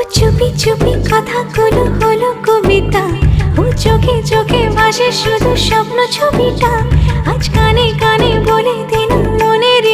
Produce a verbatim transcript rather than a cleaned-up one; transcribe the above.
চুপি চুপি কথাগুলো হলো কবিতা, ও চোখে চোখে ভাসে শুধু স্বপ্ন ছবিটা।